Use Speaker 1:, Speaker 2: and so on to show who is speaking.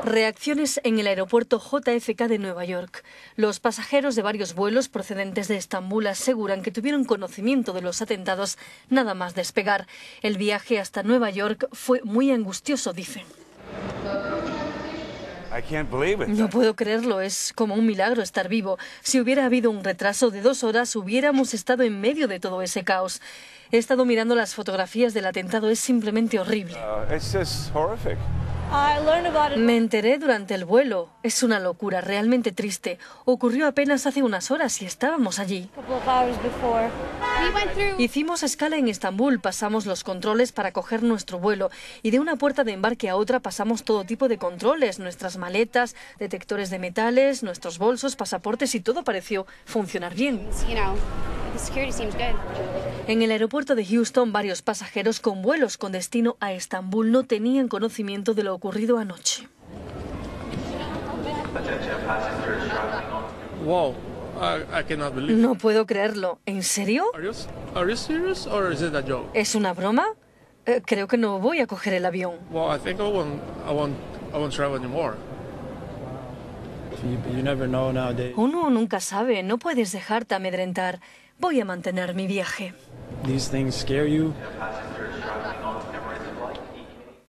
Speaker 1: Reacciones en el aeropuerto JFK de Nueva York. Los pasajeros de varios vuelos procedentes de Estambul aseguran que tuvieron conocimiento de los atentados nada más despegar. El viaje hasta Nueva York fue muy angustioso, dicen. No puedo creerlo, es como un milagro estar vivo. Si hubiera habido un retraso de 2 horas, hubiéramos estado en medio de todo ese caos. He estado mirando las fotografías del atentado, es simplemente horrible. Me enteré durante el vuelo. Es una locura, realmente triste. Ocurrió apenas hace unas horas y estábamos allí. Hicimos escala en Estambul, pasamos los controles para coger nuestro vuelo y de una puerta de embarque a otra pasamos todo tipo de controles, nuestras maletas, detectores de metales, nuestros bolsos, pasaportes y todo pareció funcionar bien. En el aeropuerto de Houston, varios pasajeros con vuelos con destino a Estambul no tenían conocimiento de lo ocurrido anoche.
Speaker 2: Wow, I cannot believe.
Speaker 1: No puedo creerlo. ¿En serio?
Speaker 2: Are you serious or is it a joke?
Speaker 1: ¿Es una broma? Creo que no voy a coger el avión.
Speaker 2: Well, I think I won't travel anymore.
Speaker 3: You never know nowadays.
Speaker 1: Uno nunca sabe, no puedes dejarte amedrentar. Voy a mantener mi viaje.
Speaker 3: These things scare you.